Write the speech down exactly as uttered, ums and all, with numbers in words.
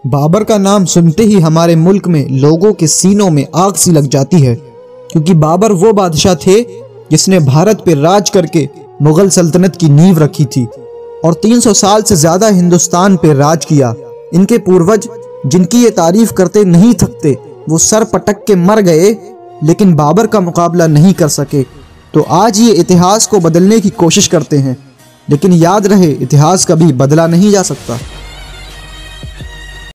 बाबर का नाम सुनते ही हमारे मुल्क में लोगों के सीनों में आग सी लग जाती है, क्योंकि बाबर वो बादशाह थे जिसने भारत पर राज करके मुगल सल्तनत की नींव रखी थी और तीन सौ साल से ज्यादा हिंदुस्तान पर राज किया। इनके पूर्वज जिनकी ये तारीफ करते नहीं थकते, वो सर पटक के मर गए लेकिन बाबर का मुकाबला नहीं कर सके। तो आज ये इतिहास को बदलने की कोशिश करते हैं, लेकिन याद रहे इतिहास कभी बदला नहीं जा सकता।